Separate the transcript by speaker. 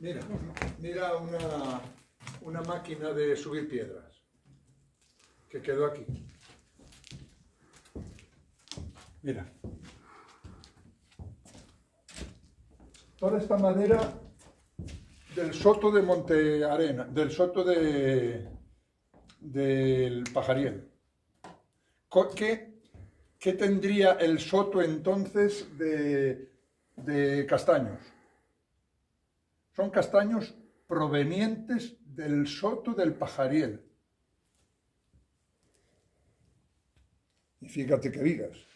Speaker 1: Mira, mira una máquina de subir piedras que quedó aquí. Mira. Toda esta madera del soto de Monte Arena, del soto del Pajariel. ¿Qué tendría el soto entonces de castaños? Son castaños provenientes del soto del Pajariel. Y fíjate que digas.